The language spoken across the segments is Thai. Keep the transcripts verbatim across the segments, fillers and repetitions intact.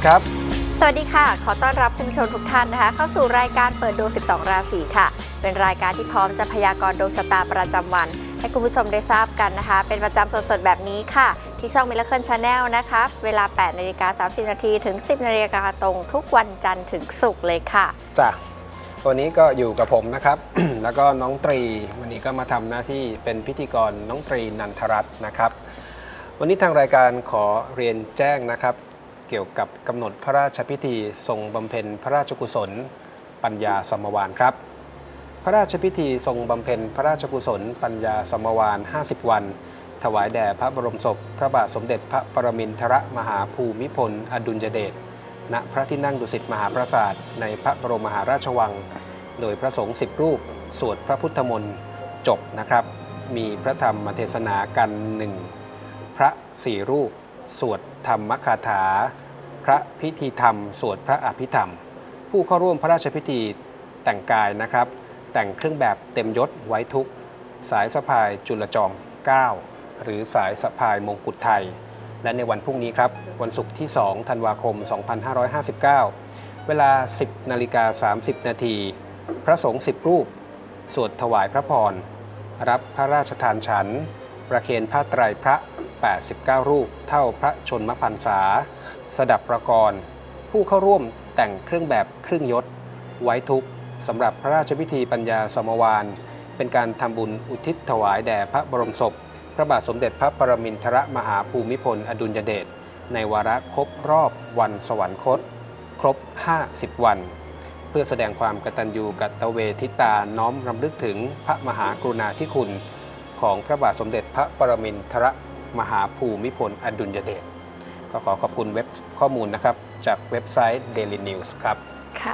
ครับสวัสดีค่ะขอต้อนรับคุณผู้ชมทุกท่านนะคะเข้าสู่รายการเปิดดวงสิบสองราศีค่ะเป็นรายการที่พร้อมจะพยากรณ์ดวงชะตาประจำวันให้คุณผู้ชมได้ทราบกันนะคะเป็นประจำสดๆแบบนี้ค่ะที่ช่อง Miracle Channel นะคะเวลา แปดนาฬิกาสามสิบนาทีถึง สิบนาฬิกาตรงทุกวันจันทร์ถึงศุกร์เลยค่ะจ้ะวันนี้ก็อยู่กับผมนะครับ แล้วก็น้องตรีวันนี้ก็มาทำหน้าที่เป็นพิธีกรน้องตรีนันทรัตน์นะครับวันนี้ทางรายการขอเรียนแจ้งนะครับเกี่ยวกับกำหนดพระราชพิธีทรงบำเพ็ญพระราชกุศลปัญญาสมวานครับพระราชพิธีทรงบำเพ็ญพระราชกุศลปัญญาสมวานห้าสิบวันถวายแด่พระบรมศพพระบาทสมเด็จพระปรมินทรมหาภูมิพลอดุลยเดชณพระที่นั่งดุสิตมหาปราสาทในพระบรมมหาราชวังโดยพระสงฆ์สิบรูปสวดพระพุทธมนต์จบนะครับมีพระธรรมเทศนากันหนึ่งพระสี่รูปสวดธรรมคาถาพระพิธีธรรมสวดพระอภิธรรมผู้เข้าร่วมพระราชพิธีแต่งกายนะครับแต่งเครื่องแบบเต็มยศไว้ทุกสายสะพายจุลจอมเกล้าหรือสายสะพายมงกุฎไทยและในวันพรุ่งนี้ครับวันศุกร์ที่สองธันวาคมสองพันห้าร้อยห้าสิบเก้าเวลา สิบนาฬิกาสามสิบนาทีพระสงฆ์สิบรูปสวดถวายพระพรรับพระราชทานฉันประเคนผ้าไตรพระแปดสิบเก้ารูปเท่าพระชนมพรรษาสดับประกรณ์ผู้เข้าร่วมแต่งเครื่องแบบเครื่องยศไว้ทุกสำหรับพระราชพิธีปัญญาสมวานเป็นการทำบุญอุทิศถวายแด่พระบรมศพพระบาทสมเด็จพระปรมินทรมหาภูมิพลอดุลยเดชในวาระครบรอบวันสวรรคตครบห้าสิบวันเพื่อแสดงความกตัญญูกตเวทิตาน้อมรำลึกถึงพระมหากรุณาธิคุณของพระบาทสมเด็จพระปรมินทรมหาภูมิพลอดุลยเดชก็ขอขอบคุณเว็บข้อมูลนะครับจากเว็บไซต์ Daily News ครับค่ะ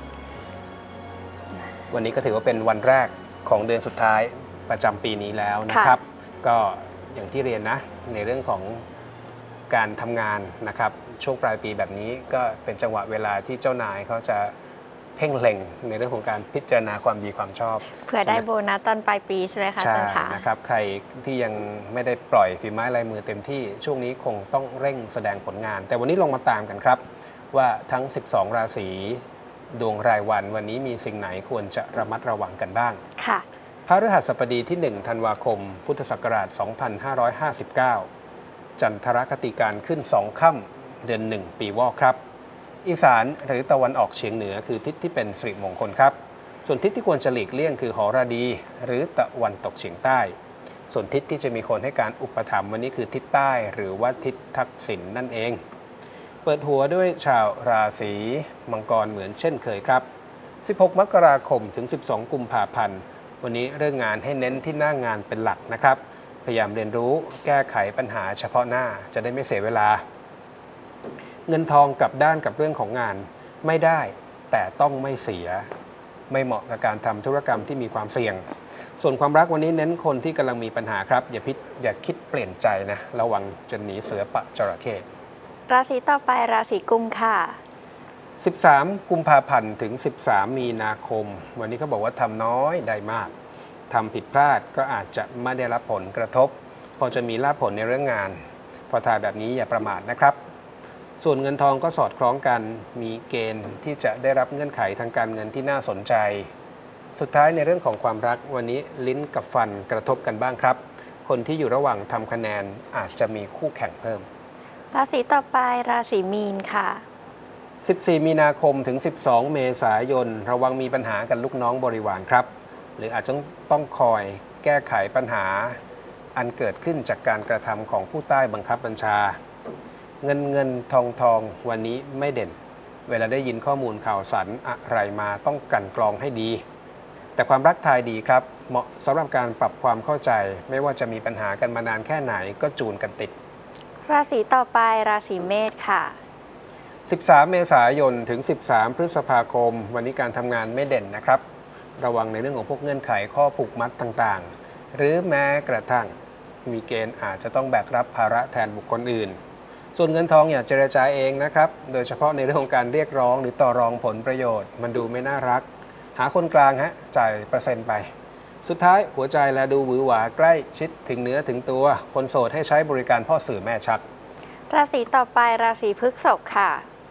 วันนี้ก็ถือว่าเป็นวันแรกของเดือนสุดท้ายประจำปีนี้แล้วนะครับก็อย่างที่เรียนนะในเรื่องของการทำงานนะครับช่วงปลายปีแบบนี้ก็เป็นจังหวะเวลาที่เจ้านายเขาจะเพ่งเล็งในเรื่องของการพิจารณาความดีความชอบเพื่อได้โบนัสตอนปลายปีใช่ไหมคะอาจารย์คะนะครับใครที่ยังไม่ได้ปล่อยฝีไม้ลายมือเต็มที่ช่วงนี้คงต้องเร่งแสดงผลงานแต่วันนี้ลองมาตามกันครับว่าทั้งสิบสองราศีดวงรายวันวันนี้มีสิ่งไหนควรจะระมัดระวังกันบ้างค่ะพฤหัสบดีที่หนึ่งธันวาคมพุทธศักราชสองพันห้าร้อยห้าสิบเก้าจันทรคติการขึ้นสองค่ำเดือนหนึ่งปีวอกครับอีสานหรือตะวันออกเฉียงเหนือคือทิศที่เป็นสิริมงคลครับส่วนทิศที่ควรจะหลีกเลี่ยงคือหราดีหรือตะวันตกเฉียงใต้ส่วนทิศที่จะมีคนให้การอุปถัมภ์วันนี้คือทิศใต้หรือว่าทิศทักษิณ นั่นเองเปิดหัวด้วยชาวราศีมังกรเหมือนเช่นเคยครับสิบหกมกราคมถึงสิบสองกุมภาพันธ์วันนี้เรื่องงานให้เน้นที่หน้างานเป็นหลักนะครับพยายามเรียนรู้แก้ไขปัญหาเฉพาะหน้าจะได้ไม่เสียเวลาเงินทองกลับด้านกับเรื่องของงานไม่ได้แต่ต้องไม่เสียไม่เหมาะกับการทำธุรกรรมที่มีความเสี่ยงส่วนความรักวันนี้เน้นคนที่กำลังมีปัญหาครับอย่าพิอย่าคิดเปลี่ยนใจนะระวังจะหนีเสือปะจระเข้ราศีต่อไปราศีกุมค่ะสิบสามกุมภาพันธ์ถึงสิบสามมีนาคมวันนี้เขาบอกว่าทำน้อยได้มากทำผิดพลาดก็อาจจะไม่ได้รับผลกระทบพอจะมีลาภผลในเรื่องงานพอทายแบบนี้อย่าประมาทนะครับส่วนเงินทองก็สอดคล้องกันมีเกณฑ์ที่จะได้รับเงื่อนไขทางการเงินที่น่าสนใจสุดท้ายในเรื่องของความรักวันนี้ลิ้นกับฟันกระทบกันบ้างครับคนที่อยู่ระหว่างทำคะแนนอาจจะมีคู่แข่งเพิ่มราศีต่อไปราศีมีนค่ะสิบสี่มีนาคมถึงสิบสองเมษายนระวังมีปัญหากันลูกน้องบริวารครับหรืออาจจะต้องคอยแก้ไขปัญหาอันเกิดขึ้นจากการกระทำของผู้ใต้บังคับบัญชาเงินเงินทองทองวันนี้ไม่เด่นเวลาได้ยินข้อมูลข่าวสารอะไรมาต้องกลั่นกรองให้ดีแต่ความรักทายดีครับเหมาะสำหรับการปรับความเข้าใจไม่ว่าจะมีปัญหากันมานานแค่ไหนก็จูนกันติดราศีต่อไปราศีเมษค่ะสิบสามเมษายนถึงสิบสามพฤษภาคมวันนี้การทำงานไม่เด่นนะครับระวังในเรื่องของพวกเงื่อนไขข้อผูกมัดต่างๆหรือแม้กระทั่งมีเกณฑ์อาจจะต้องแบกรับภาระแทนบุคคลอื่นส่วนเงินทองอย่าเจรจาเองนะครับโดยเฉพาะในเรื่องของการเรียกร้องหรือต่อรองผลประโยชน์มันดูไม่น่ารักหาคนกลางฮะจ่ายเปอร์เซ็นต์ไปสุดท้ายหัวใจและดูหวือหวาใกล้ชิดถึงเนื้อถึงตัวคนโสดให้ใช้บริการพ่อสื่อแม่ชักราศีต่อไปราศีพฤษภค่ะ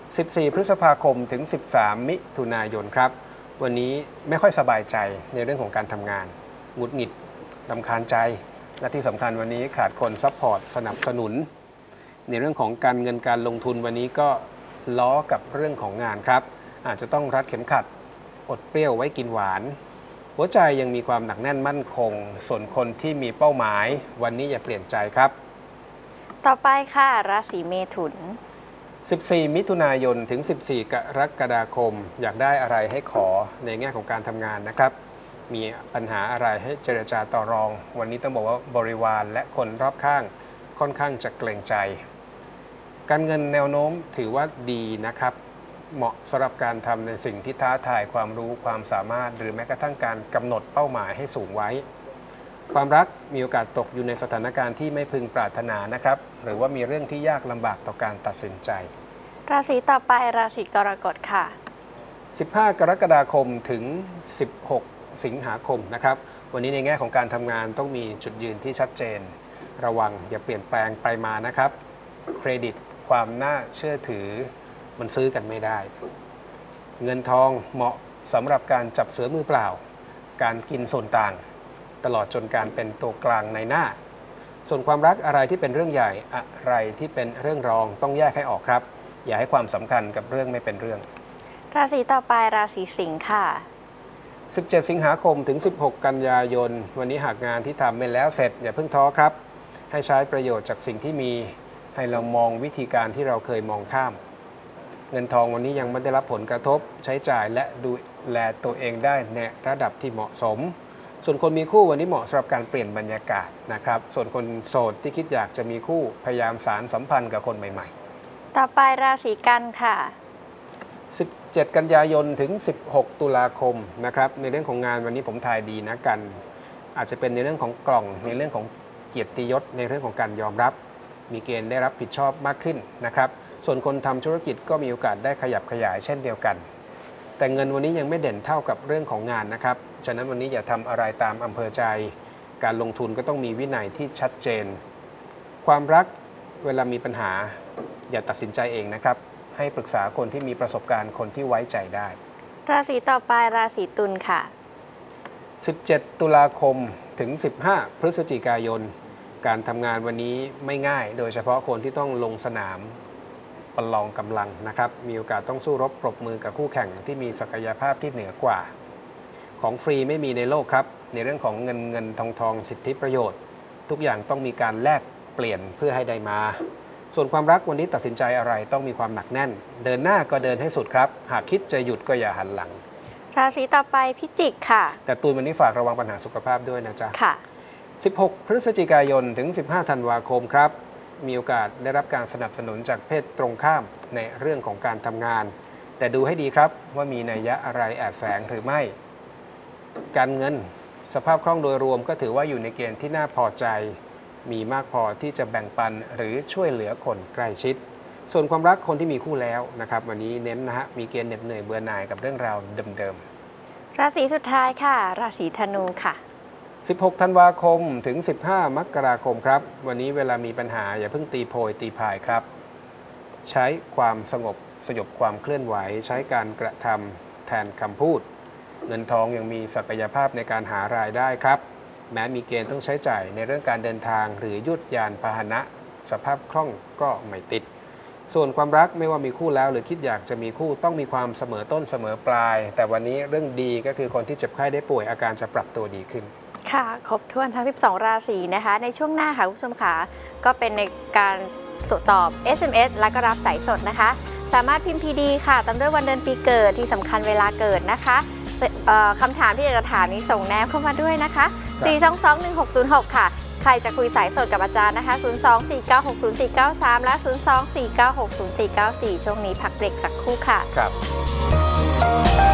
สิบสี่ พฤษภาคมถึง สิบสาม มิถุนายนครับวันนี้ไม่ค่อยสบายใจในเรื่องของการทำงานหงุดหงิดรำคาญใจและที่สำคัญวันนี้ขาดคนซัพพอร์ตสนับสนุนในเรื่องของการเงินการลงทุนวันนี้ก็ล้อกับเรื่องของงานครับอาจจะต้องรัดเข็มขัดอดเปรี้ยวไว้กินหวานหัวใจยังมีความหนักแน่นมั่นคงส่วนคนที่มีเป้าหมายวันนี้อย่าเปลี่ยนใจครับต่อไปค่ะราศีเมถุนสิบสี่ มิถุนายนถึง สิบสี่ กรกฎาคมอยากได้อะไรให้ขอในแง่ของการทำงานนะครับมีปัญหาอะไรให้เจรจาต่อรองวันนี้ต้องบอกว่าบริวารและคนรอบข้างค่อนข้างจะเกรงใจการเงินแนวโน้มถือว่าดีนะครับเหมาะสำหรับการทำในสิ่งที่ท้าทายความรู้ความสามารถหรือแม้กระทั่งการกำหนดเป้าหมายให้สูงไว้ความรักมีโอกาสตกอยู่ในสถานการณ์ที่ไม่พึงปรารถนานะครับหรือว่ามีเรื่องที่ยากลำบากต่อการตัดสินใจราศีต่อไปราศีกรกฎค่ะสิบห้า กรกฎาคมถึง สิบหก สิงหาคมนะครับวันนี้ในแง่ของการทำงานต้องมีจุดยืนที่ชัดเจนระวังอย่าเปลี่ยนแปลงไปมานะครับเครดิตความน่าเชื่อถือมันซื้อกันไม่ได้เงินทองเหมาะสำหรับการจับเสือมือเปล่าการกินส่วนต่างตลอดจนการเป็นตัวกลางในหน้าส่วนความรักอะไรที่เป็นเรื่องใหญ่อะไรที่เป็นเรื่องรองต้องแยกให้ออกครับอย่าให้ความสำคัญกับเรื่องไม่เป็นเรื่องราศีต่อไปราศีสิงค์ค่ะสิบเจ็ด สิงหาคมถึง สิบหก กันยายนวันนี้หากงานที่ทำไม่แล้วเสร็จอย่าเพิ่งท้อครับให้ใช้ประโยชน์จากสิ่งที่มีให้เรามองวิธีการที่เราเคยมองข้ามเงินทองวันนี้ยังไม่ได้รับผลกระทบใช้จ่ายและดูแลตัวเองได้ในระดับที่เหมาะสมส่วนคนมีคู่วันนี้เหมาะสำหรับการเปลี่ยนบรรยากาศนะครับส่วนคนโสดที่คิดอยากจะมีคู่พยายามสารสัมพันธ์กับคนใหม่ๆต่อไปราศีกันค่ะสิบเจ็ด กันยายนถึง สิบหก ตุลาคมนะครับในเรื่องของงานวันนี้ผมทายดีนะกันอาจจะเป็นในเรื่องของกล่องในเรื่องของเกียรติยศในเรื่องของการยอมรับมีเกณฑ์ได้รับผิดชอบมากขึ้นนะครับส่วนคนทำธุรกิจก็มีโอกาสได้ขยับขยายเช่นเดียวกันแต่เงินวันนี้ยังไม่เด่นเท่ากับเรื่องของงานนะครับฉะนั้นวันนี้อย่าทำอะไรตามอำเภอใจการลงทุนก็ต้องมีวินัยที่ชัดเจนความรักเวลามีปัญหาอย่าตัดสินใจเองนะครับให้ปรึกษาคนที่มีประสบการณ์คนที่ไว้ใจได้ราศีต่อไปราศีตุลค่ะสิบเจ็ด ตุลาคมถึง สิบห้า พฤศจิกายนการทำงานวันนี้ไม่ง่ายโดยเฉพาะคนที่ต้องลงสนามประลองกำลังนะครับมีโอกาสต้องสู้รบปรบมือกับคู่แข่งที่มีศักยภาพที่เหนือกว่าของฟรีไม่มีในโลกครับในเรื่องของเงินเงินทองทองสิทธิประโยชน์ทุกอย่างต้องมีการแลกเปลี่ยนเพื่อให้ได้มาส่วนความรักวันนี้ตัดสินใจอะไรต้องมีความหนักแน่นเดินหน้าก็เดินให้สุดครับหากคิดจะหยุดก็อย่าหันหลังราศีต่อไปพิจิกค่ะแต่ตูนวันนี้ฝากระวังปัญหาสุขภาพด้วยนะจ๊ะค่ะสิบหก พฤศจิกายนถึง สิบห้า ธันวาคมครับมีโอกาสได้รับการสนับสนุนจากเพศตรงข้ามในเรื่องของการทำงานแต่ดูให้ดีครับว่ามีนัยยะอะไรแอบแฝงหรือไม่การเงินสภาพคล่องโดยรวมก็ถือว่าอยู่ในเกณฑ์ที่น่าพอใจมีมากพอที่จะแบ่งปันหรือช่วยเหลือคนใกล้ชิดส่วนความรักคนที่มีคู่แล้วนะครับวันนี้เน้นนะฮะมีเกณฑ์เหน็ดเหนื่อยเบื่อหน่ายกับเรื่องราวเดิมๆราศีสุดท้ายค่ะราศีธนูค่ะสิบหก ธันวาคมถึง สิบห้า มกราคมครับวันนี้เวลามีปัญหาอย่าเพิ่งตีโพยตีพายครับใช้ความสงบสยบความเคลื่อนไหวใช้การกระทำแทนคำพูดเงินทองยังมีศักยภาพในการหารายได้ครับแม้มีเกณฑ์ต้องใช้จ่ายในเรื่องการเดินทางหรือยุดยานพาหนะสภาพคล่องก็ไม่ติดส่วนความรักไม่ว่ามีคู่แล้วหรือคิดอยากจะมีคู่ต้องมีความเสมอต้นเสมอปลายแต่วันนี้เรื่องดีก็คือคนที่เจ็บไข้ได้ป่วยอาการจะปรับตัวดีขึ้นค่ะครบถ้วนทั้งสิบสองราศีนะคะในช่วงหน้าค่ะคุณผู้ชมค่ะก็เป็นในการตอบ เอส เอ็ม เอส และก็รับสายสดนะคะสามารถพิมพ์ พี ดี ค่ะตามด้วยวันเดือนปีเกิดที่สำคัญเวลาเกิดนะคะคำถามที่อยากจะถามนี้ส่งแนบเข้ามาด้วยนะคะ สี่ สอง สอง หนึ่ง หก ศูนย์ หก ค่ะใครจะคุยสายสดกับอาจารย์นะคะ ศูนย์ สอง สี่ เก้า หก ศูนย์ สี่ เก้า สาม และ ศูนย์ สอง สี่ เก้า หก ศูนย์ สี่ เก้า สี่ ช่วงนี้พักเบรกสักครู่ค่ะครับ